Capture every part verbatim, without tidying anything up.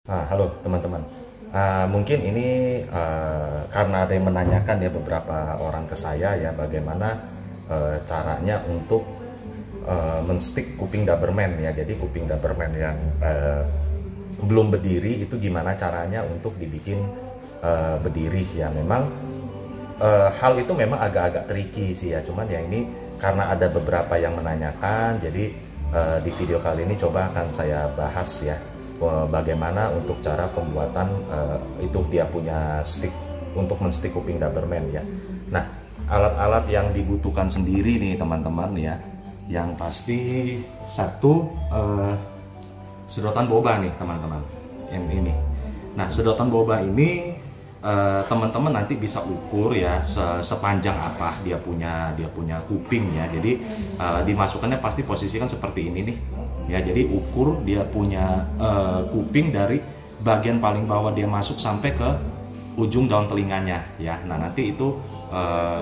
Nah, halo teman-teman. Ah, mungkin ini eh, karena ada yang menanyakan ya beberapa orang ke saya ya bagaimana eh, caranya untuk eh, menstik kuping Doberman ya. Jadi kuping Doberman yang eh, belum berdiri itu gimana caranya untuk dibikin eh, berdiri ya. Memang eh, hal itu memang agak-agak tricky sih ya. Cuman ya ini karena ada beberapa yang menanyakan, jadi eh, di video kali ini coba akan saya bahas ya eh, bagaimana untuk cara pembuatan eh, itu dia punya stick untuk menstik kuping Doberman ya. Nah, alat-alat yang dibutuhkan sendiri nih teman-teman ya. Yang pasti satu eh, sedotan boba nih teman-teman. Yang ini. Nah, sedotan boba ini eh, teman-teman nanti bisa ukur ya se- sepanjang apa dia punya dia punya kuping ya. Jadi eh, dimasukkannya pasti posisikan seperti ini nih. Ya, jadi ukur dia punya eh, kuping dari bagian paling bawah dia masuk sampai ke ujung daun telinganya ya. Nah, nanti itu eh,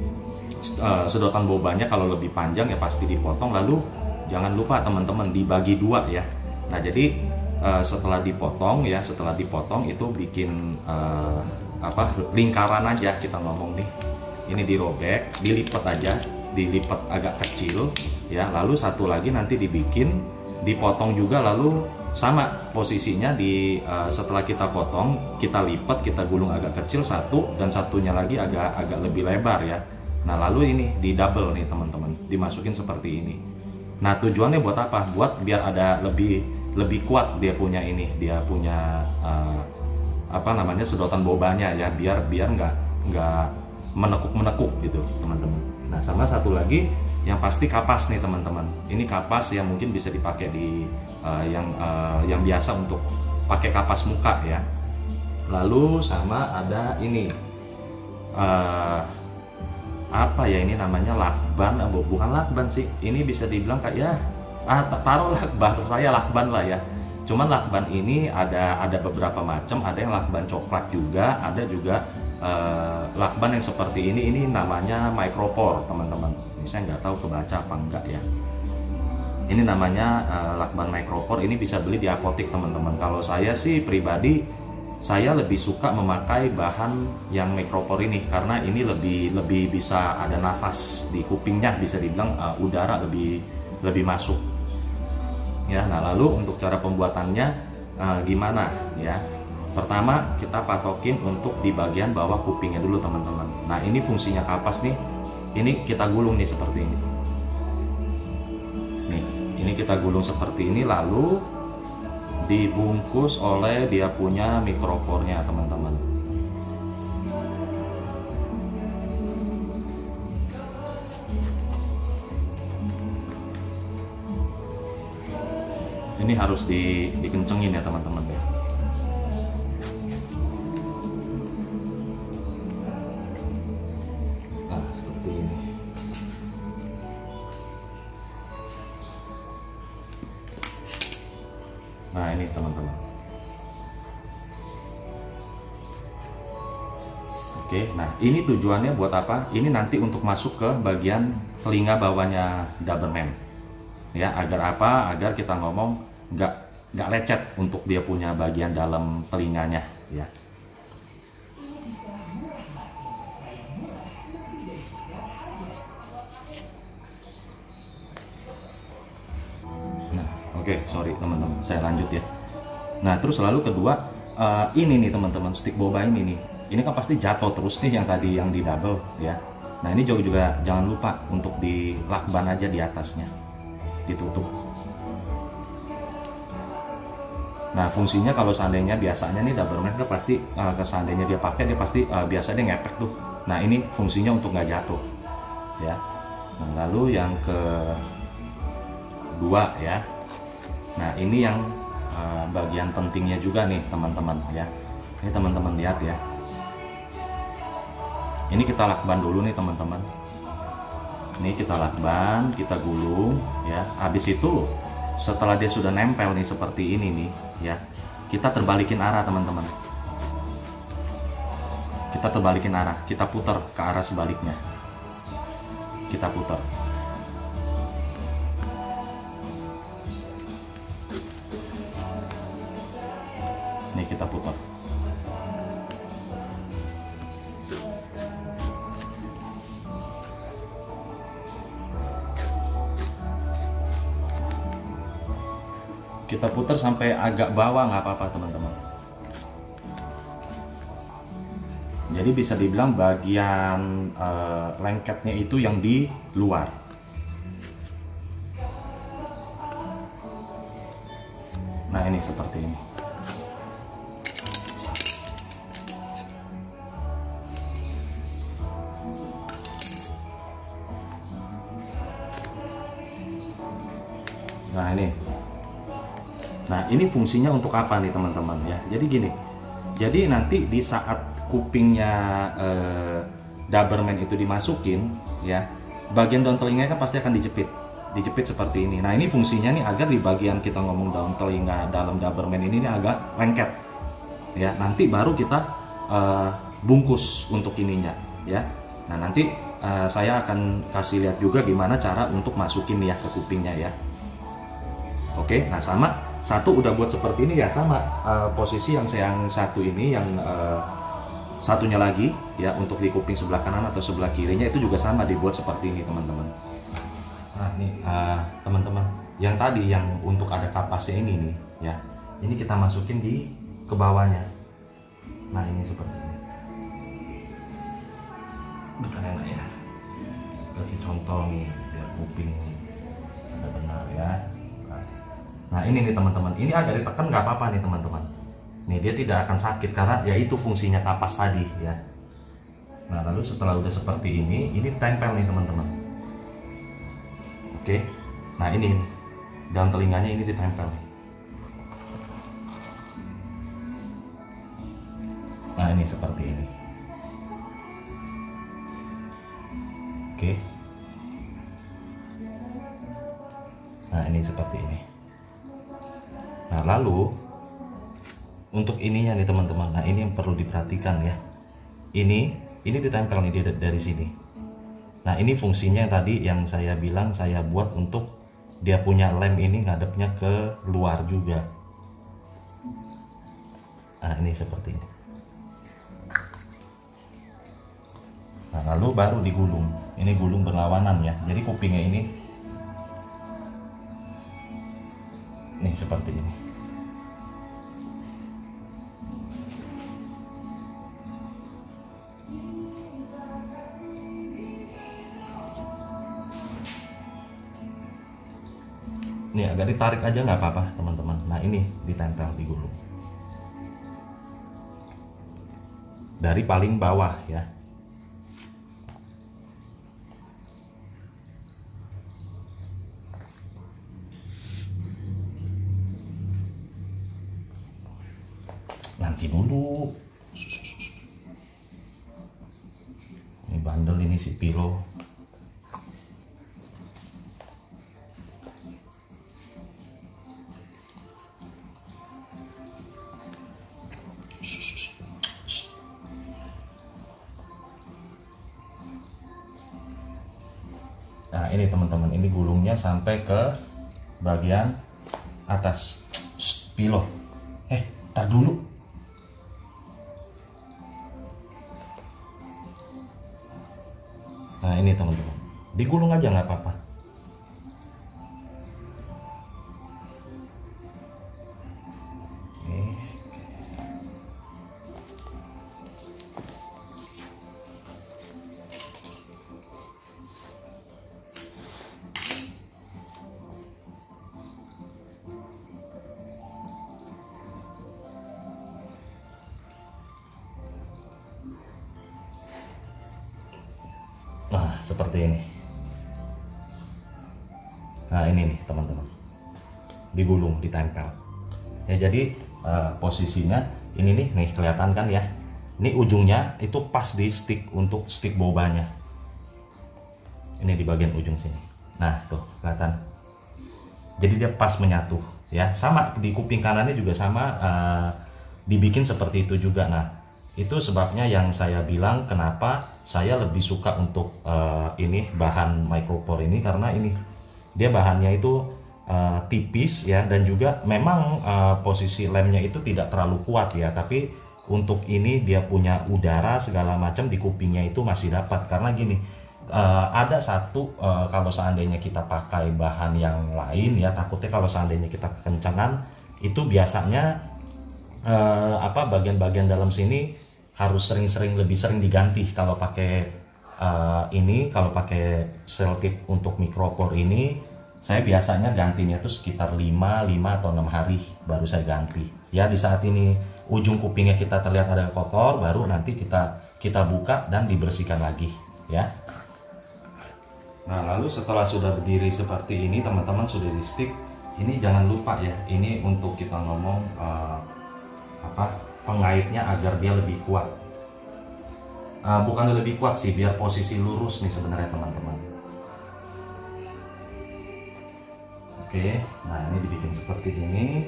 s- eh, sedotan bobanya kalau lebih panjang ya pasti dipotong, lalu jangan lupa teman-teman dibagi dua ya. Nah, jadi eh, setelah dipotong ya, setelah dipotong itu bikin eh, apa lingkaran aja kita ngomong nih. Ini dirobek, dilipat aja, dilipat agak kecil ya. Lalu satu lagi nanti dibikin dipotong juga, lalu sama posisinya di eh, setelah kita potong kita lipat, kita gulung agak kecil satu, dan satunya lagi agak agak lebih lebar ya. Nah, lalu ini di double nih teman-teman, dimasukin seperti ini. Nah, tujuannya buat apa? Buat biar ada lebih lebih kuat dia punya ini, dia punya eh, apa namanya sedotan bobanya ya, biar biar nggak nggak menekuk-menekuk gitu teman-teman. Nah, sama satu lagi yang pasti kapas nih teman-teman. Ini kapas yang mungkin bisa dipakai di eh, yang eh, yang biasa untuk pakai kapas muka ya. Lalu sama ada ini eh, apa ya, ini namanya lakban, eh, bu- bukan lakban sih, ini bisa dibilang kayak ya ah ta- taruhlah bahasa saya lakban lah ya. Cuman lakban ini ada ada beberapa macam, ada yang lakban coklat juga, ada juga eh, lakban yang seperti ini ini namanya micropore teman-teman. Ini saya nggak tahu kebaca apa enggak ya. Ini namanya eh, lakban micropore, ini bisa beli di apotek teman-teman. Kalau saya sih pribadi, saya lebih suka memakai bahan yang micropore ini karena ini lebih lebih bisa ada nafas di kupingnya, bisa dibilang eh, udara lebih lebih masuk ya. Nah, lalu untuk cara pembuatannya eh, gimana ya? Pertama kita patokin untuk di bagian bawah kupingnya dulu teman-teman. Nah, ini fungsinya kapas nih, ini kita gulung nih seperti ini nih, ini kita gulung seperti ini, lalu dibungkus oleh dia punya mikropornya teman-teman. Ini harus di, dikencengin ya teman-teman ya. Nah, seperti ini. Nah, ini teman-teman. Oke, nah ini tujuannya buat apa? Ini nanti untuk masuk ke bagian telinga bawahnya Doberman. Ya, agar apa? Agar kita ngomong nggak nggak lecet untuk dia punya bagian dalam telinganya ya. Nah, oke, sorry teman-teman, saya lanjut ya. Nah, terus lalu kedua, eh, ini nih teman-teman, stick boba ini nih, ini kan pasti jatuh terus nih yang tadi yang di double ya. Nah, ini juga juga jangan lupa untuk dilakban aja di atasnya, ditutup. Nah, fungsinya kalau seandainya biasanya nih Doberman kan pasti uh, seandainya dia pakai dia pasti uh, biasa dia ngepek tuh. Nah, ini fungsinya untuk nggak jatuh ya. Nah, lalu yang kedua ya. Nah, ini yang uh, bagian pentingnya juga nih teman-teman ya. Ini teman-teman lihat ya. Ini kita lakban dulu nih teman-teman. Ini kita lakban, kita gulung ya. Habis itu setelah dia sudah nempel nih seperti ini nih ya, kita terbalikin arah teman-teman. Kita terbalikin arah, kita putar ke arah sebaliknya. Kita putar. Kita putar sampai agak bawah nggak apa-apa teman-teman. Jadi bisa dibilang bagian uh, lengketnya itu yang di luar. Nah ini seperti ini. Nah ini. Nah ini fungsinya untuk apa nih teman-teman ya. Jadi gini. Jadi nanti di saat kupingnya eh, Doberman itu dimasukin ya, bagian daun telinganya kan pasti akan dijepit. Dijepit seperti ini. Nah ini fungsinya nih agar di bagian kita ngomong daun telinga dalam Doberman ini, ini agak lengket ya. Nanti baru kita uh, bungkus untuk ininya ya. Nah nanti uh, saya akan kasih lihat juga gimana cara untuk masukin ya ke kupingnya ya. Oke, nah sama satu udah buat seperti ini ya, sama uh, posisi yang saya yang satu ini yang uh, satunya lagi ya untuk di kuping sebelah kanan atau sebelah kirinya itu juga sama dibuat seperti ini teman-teman. Nah nih uh, teman-teman, yang tadi yang untuk ada kapasnya ini nih ya, ini kita masukin di ke bawahnya. Nah ini seperti ini. Bukan enak ya, kasih contoh nih biar kuping ada benar ya. Nah ini nih teman-teman, ini agak ditekan nggak apa-apa nih teman-teman. Nih dia tidak akan sakit karena ya itu fungsinya kapas tadi ya. Nah lalu setelah udah seperti ini, ini tempel nih teman-teman. Oke, nah ini, ini daun telinganya ini ditempel. Nah ini seperti ini. Oke. Nah ini seperti ini. Nah lalu untuk ininya nih teman-teman, nah ini yang perlu diperhatikan ya. Ini, ini ditempel nih dari, dari sini. Nah ini fungsinya tadi yang saya bilang saya buat untuk dia punya lem ini ngadepnya ke luar juga. Nah ini seperti ini. Nah lalu baru digulung. Ini gulung berlawanan ya. Jadi kupingnya ini nih seperti ini. Nih agak ditarik aja nggak apa-apa teman-teman. Nah ini ditempel digulung dari paling bawah ya. Nanti dulu. Ini bandel ini si Pilo. Nah ini teman-teman, ini gulungnya sampai ke bagian atas. Shh, Pilo, eh tar dulu. Nah ini teman-teman, digulung aja nggak apa-apa. Nah seperti ini. Nah ini nih teman-teman, digulung, ditempel ya. Jadi uh, posisinya ini nih, nih kelihatan kan ya. Ini ujungnya itu pas di stick untuk stick bobanya. Ini di bagian ujung sini. Nah tuh kelihatan. Jadi dia pas menyatu ya. Sama di kuping kanannya juga sama, uh, dibikin seperti itu juga. Nah itu sebabnya yang saya bilang kenapa saya lebih suka untuk uh, ini bahan micropore ini, karena ini dia bahannya itu uh, tipis ya, dan juga memang uh, posisi lemnya itu tidak terlalu kuat ya, tapi untuk ini dia punya udara segala macam di kupingnya itu masih dapat. Karena gini, uh, ada satu uh, kalau seandainya kita pakai bahan yang lain ya, takutnya kalau seandainya kita kekencangan itu biasanya uh, apa bagian-bagian dalam sini harus sering-sering lebih sering diganti kalau pakai uh, ini. Kalau pakai selotip untuk micropore ini saya biasanya gantinya tuh sekitar lima atau enam hari baru saya ganti ya. Di saat ini ujung kupingnya kita terlihat ada kotor, baru nanti kita kita buka dan dibersihkan lagi ya. Nah, lalu setelah sudah berdiri seperti ini teman-teman, sudah di stick, ini jangan lupa ya, ini untuk kita ngomong uh, apa pengaitnya agar dia lebih kuat. Uh, bukan lebih kuat sih, biar posisi lurus nih sebenarnya teman-teman. Oke, nah ini dibikin seperti ini,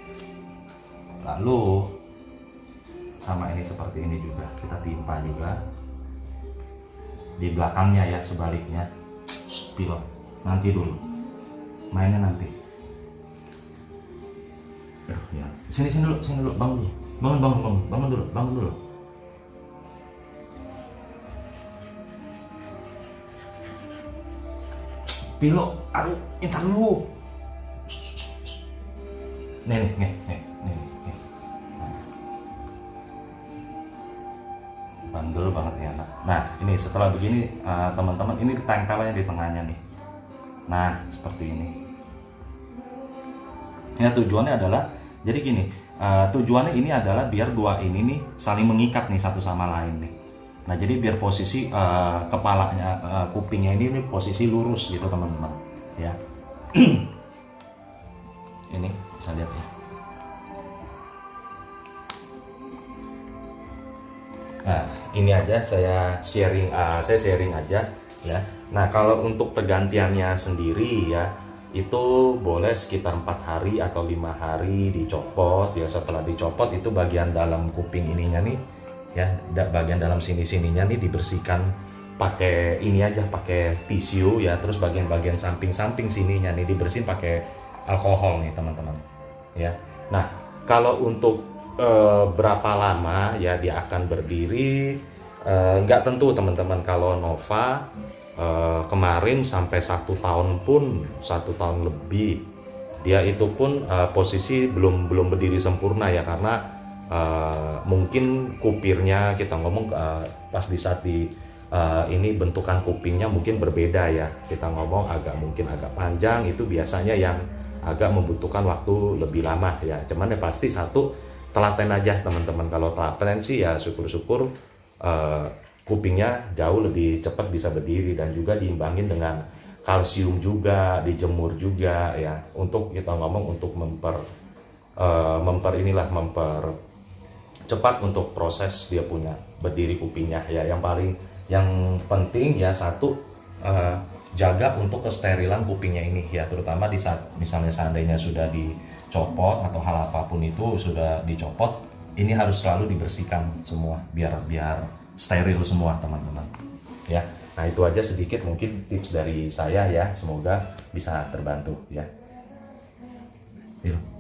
lalu sama ini seperti ini juga kita timpa juga di belakangnya ya, sebaliknya. Pilot nanti dulu, mainnya nanti. Ya, sini sini dulu, sini dulu, bangun dulu, bangun bangun bangun, bangun dulu, bangun dulu. Pilot, aduh, entar dulu. Nih nih nih nih nih. nih. Bandel banget ya anak. Nah ini setelah begini uh, teman-teman, ini tempelnya di tengahnya nih. Nah seperti ini ya, tujuannya adalah jadi gini, uh, tujuannya ini adalah biar dua ini nih saling mengikat nih satu sama lain nih. Nah jadi biar posisi uh, kepalanya, uh, kupingnya ini, ini posisi lurus gitu teman-teman ya. Ini bisa lihat ya. Nah, ini aja saya sharing, uh, saya sharing aja ya. Nah, kalau untuk pergantiannya sendiri ya, itu boleh sekitar empat hari atau lima hari dicopot ya. Setelah dicopot itu bagian dalam kuping ininya nih ya, bagian dalam sini-sininya nih dibersihkan pakai ini aja, pakai tisu ya. Terus bagian-bagian samping-samping sininya nih dibersihin pakai alkohol nih teman-teman ya. Nah, kalau untuk E, berapa lama ya dia akan berdiri, e, nggak tentu teman-teman. Kalau Nova e, kemarin sampai satu tahun pun, satu tahun lebih, dia itu pun e, posisi belum belum berdiri sempurna ya, karena e, mungkin kupirnya kita ngomong e, pas di saat di e, ini bentukan kupingnya mungkin berbeda ya, kita ngomong agak mungkin agak panjang, itu biasanya yang agak membutuhkan waktu lebih lama ya. Cuman ya pasti satu, telaten aja teman-teman. Kalau telaten sih ya syukur-syukur uh, kupingnya jauh lebih cepat bisa berdiri, dan juga diimbangin dengan kalsium juga, dijemur juga ya, untuk kita ngomong untuk memper uh, memper inilah memper cepat untuk proses dia punya berdiri kupingnya ya. Yang paling yang penting ya satu, uh, jaga untuk kesterilan kupingnya ini ya, terutama di saat misalnya seandainya sudah dicopot atau hal apapun itu sudah dicopot, ini harus selalu dibersihkan semua biar biar steril semua teman-teman ya. Nah itu aja sedikit mungkin tips dari saya ya, semoga bisa terbantu ya. Yuk.